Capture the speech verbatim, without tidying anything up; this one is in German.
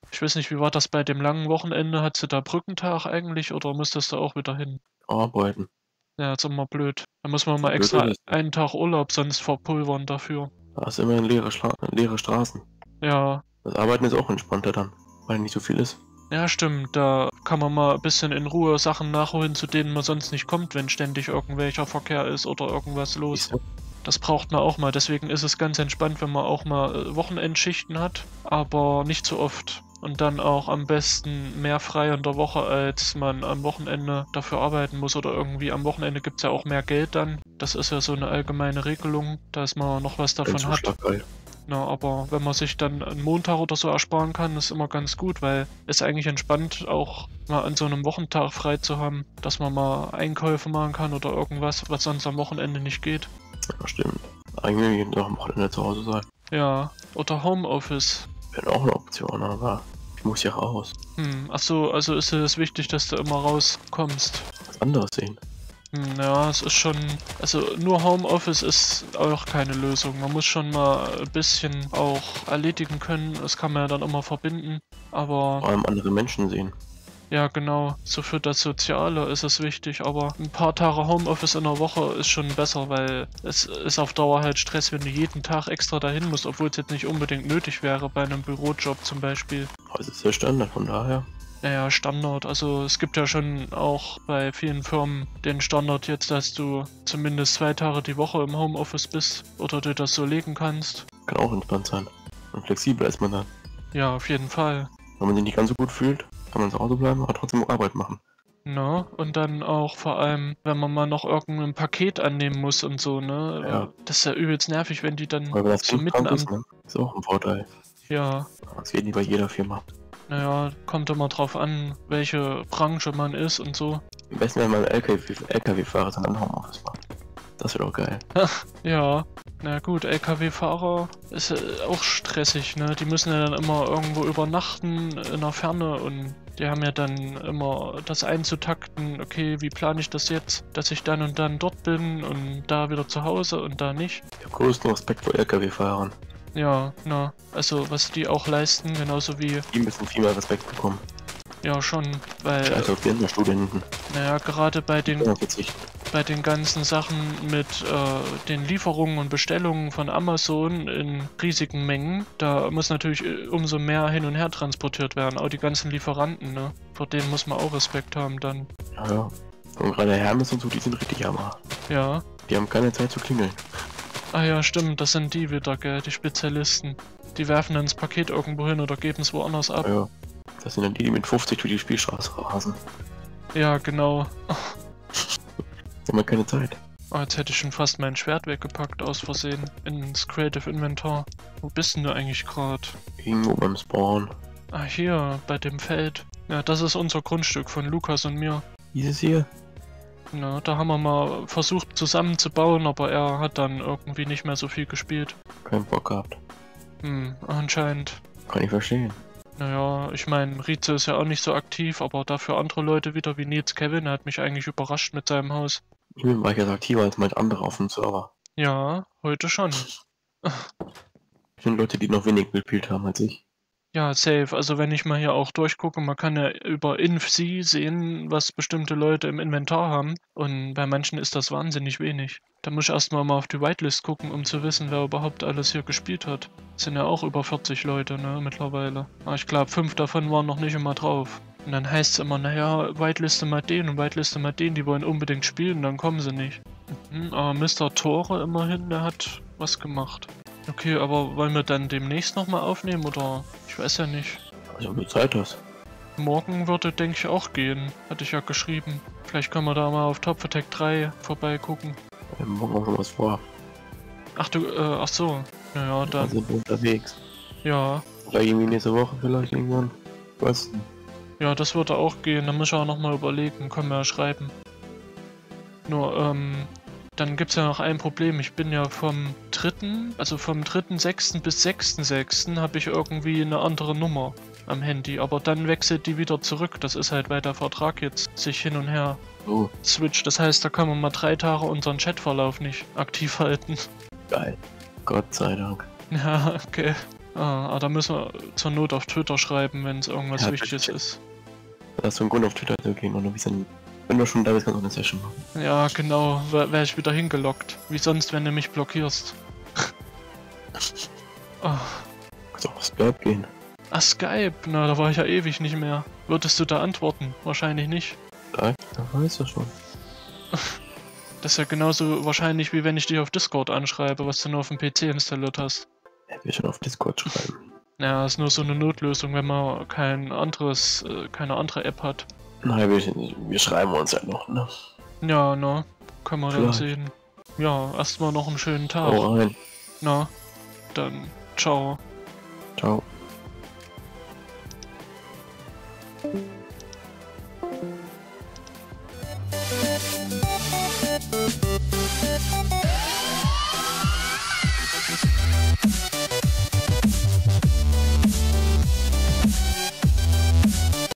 Ich weiß nicht, wie war das bei dem langen Wochenende? Hattest du da Brückentag eigentlich oder musstest du auch wieder hin? Arbeiten. Ja, ist immer blöd. Da muss man So mal blöd ist extra es nicht. einen Tag Urlaub sonst verpulvern dafür. Da hast du immerhin leere Schla leere Straßen. Ja. Das Arbeiten ist auch entspannter dann, weil nicht so viel ist. Ja, stimmt. Da kann man mal ein bisschen in Ruhe Sachen nachholen, zu denen man sonst nicht kommt, wenn ständig irgendwelcher Verkehr ist oder irgendwas los. Siehst du? Das braucht man auch mal. Deswegen ist es ganz entspannt, wenn man auch mal äh, Wochenendschichten hat, aber nicht so oft. Und dann auch am besten mehr frei in der Woche, als man am Wochenende dafür arbeiten muss. Oder irgendwie am Wochenende gibt es ja auch mehr Geld dann. Das ist ja so eine allgemeine Regelung, dass man noch was Ein davon hat. Zuschlag geil. Na, aber wenn man sich dann einen Montag oder so ersparen kann, ist immer ganz gut, weil es eigentlich entspannt, auch mal an so einem Wochentag frei zu haben, dass man mal Einkäufe machen kann oder irgendwas, was sonst am Wochenende nicht geht. Ja, stimmt. Eigentlich jeden Tag am Wochenende zu Hause sein. Ja, oder Homeoffice. Wäre auch eine Option, aber ich muss ja raus. Hm, ach so, also ist es wichtig, dass du immer rauskommst. Was anderes sehen. Hm, ja, es ist schon, also nur Homeoffice ist auch keine Lösung. Man muss schon mal ein bisschen auch erledigen können. Das kann man ja dann immer verbinden. Aber Vor allem andere Menschen sehen. ja, genau, so für das Soziale ist es wichtig, aber ein paar Tage Homeoffice in der Woche ist schon besser, weil es ist auf Dauer halt Stress, wenn du jeden Tag extra dahin musst, obwohl es jetzt nicht unbedingt nötig wäre bei einem Bürojob zum Beispiel. Das ist der Standard, von daher. Naja, Standard. Also es gibt ja schon auch bei vielen Firmen den Standard jetzt, dass du zumindest zwei Tage die Woche im Homeoffice bist oder dir das so legen kannst. Kann auch entspannt sein. Und flexibel ist man dann. Ja, auf jeden Fall. Wenn man sich nicht ganz so gut fühlt, kann man zu Hause bleiben, aber trotzdem Arbeit machen. Ne? Und dann auch vor allem, wenn man mal noch irgendein Paket annehmen muss und so, ne? Ja. Das ist ja übelst nervig, wenn die dann Weil wenn das so Kind mitten krank am... ist, ne? Ist auch ein Vorteil. Ja, Das geht nicht bei jeder Firma. naja, kommt immer drauf an, welche Branche man ist und so. Am besten, wenn man L K W-Fahrer dann im Homeoffice macht. Das wäre doch geil. Ja, na gut, L K W-Fahrer ist ja auch stressig, ne? Die müssen ja dann immer irgendwo übernachten in der Ferne und die haben ja dann immer das einzutakten, okay, wie plane ich das jetzt, dass ich dann und dann dort bin und da wieder zu Hause und da nicht. Ich habe größten Respekt vor L K W-Fahrern. Ja, na, also was die auch leisten, genauso wie, Die müssen viel mehr Respekt bekommen. ja schon, weil, Scheiß auf die Studenten. naja, gerade bei den Ja, verzichten. bei den ganzen Sachen mit äh, den Lieferungen und Bestellungen von Amazon in riesigen Mengen, da muss natürlich äh, umso mehr hin und her transportiert werden. Auch die ganzen Lieferanten, ne? Vor denen muss man auch Respekt haben dann. Ja, ja. Und gerade Hermes und so, die sind richtig hammer. Ja. Die haben keine Zeit zu klingeln. Ah ja, stimmt, das sind die wieder, gell, die Spezialisten. Die werfen dann das Paket irgendwo hin oder geben es woanders ab. Ja, ja. Das sind dann die, die mit fünfzig durch die Spielstraße rasen. Ja, genau. Die haben ja keine Zeit. Oh, jetzt hätte ich schon fast mein Schwert weggepackt, aus Versehen, ins Creative Inventar. Wo bist denn du eigentlich gerade? Irgendwo beim Spawn. Ah, hier, bei dem Feld. Ja, das ist unser Grundstück von Lukas und mir. Dieses hier? Na, da haben wir mal versucht zusammenzubauen, aber er hat dann irgendwie nicht mehr so viel gespielt. Keinen Bock gehabt. Hm, anscheinend. Kann ich verstehen. Naja, ich meine, Rize ist ja auch nicht so aktiv, aber dafür andere Leute wieder wie Nils Kevin, er hat mich eigentlich überrascht mit seinem Haus. Eben war ich jetzt aktiver als manch andere auf dem Server. Ja, heute schon. Das sind Leute, die noch wenig gespielt haben als ich. Ja, safe. Also wenn ich mal hier auch durchgucke, man kann ja über Inf-C sehen, was bestimmte Leute im Inventar haben. Und bei manchen ist das wahnsinnig wenig. Da muss ich erstmal mal auf die Whitelist gucken, um zu wissen, wer überhaupt alles hier gespielt hat. Es sind ja auch über vierzig Leute, ne, mittlerweile. Aber ich glaube, fünf davon waren noch nicht immer drauf. Und dann heißt es immer, naja, Whiteliste mal den und Whiteliste mal den, die wollen unbedingt spielen, dann kommen sie nicht. Mhm, aber Mister Tore immerhin, der hat was gemacht. Okay, aber wollen wir dann demnächst nochmal aufnehmen oder? Ich weiß ja nicht. Also, wenn du Zeit hast. Morgen würde, denke ich, auch gehen. Hatte ich ja geschrieben. Vielleicht können wir da mal auf Top Attack drei vorbeigucken. Wir haben morgen auch noch was vor. Ach du, äh, ach so. Naja, Da dann. sind wir unterwegs. Ja. Vielleicht irgendwie nächste Woche vielleicht irgendwann. Was? Ja, das würde auch gehen. Da muss ich auch nochmal überlegen. Können wir ja schreiben. Nur, ähm, dann gibt's ja noch ein Problem. Ich bin ja vom dritten, also vom dritten sechsten bis sechsten sechsten habe ich irgendwie eine andere Nummer am Handy. Aber dann wechselt die wieder zurück. Das ist halt, weil der Vertrag jetzt sich hin und her Oh, switcht. Das heißt, da kann man mal drei Tage unseren Chatverlauf nicht aktiv halten. geil. Gott sei Dank. Ja, okay. Ah, ah, da müssen wir zur Not auf Twitter schreiben, wenn es irgendwas Ja, Wichtiges bitte. ist. Da hast du einen Grund auf Twitter zu gehen und ein bisschen. Wenn du schon da bist, kannst du eine Session machen. Ja, genau, wäre ich wieder hingelockt. Wie sonst, wenn du mich blockierst. Ah. Kannst auch auf Skype gehen. Ah, Skype, na, da war ich ja ewig nicht mehr. Würdest du da antworten? Wahrscheinlich nicht. Da, da weißt du schon. Das ist ja genauso wahrscheinlich, wie wenn ich dich auf Discord anschreibe, was du nur auf dem P C installiert hast. Er will schon auf Discord schreiben. Ja, ist nur so eine Notlösung, wenn man kein anderes, äh, keine andere App hat. Nein, wir, wir schreiben uns ja noch, ne? Ja, na, kann man dann Vielleicht. sehen. Ja, erstmal noch einen schönen Tag. Hau rein. Na, dann ciao. Ciao.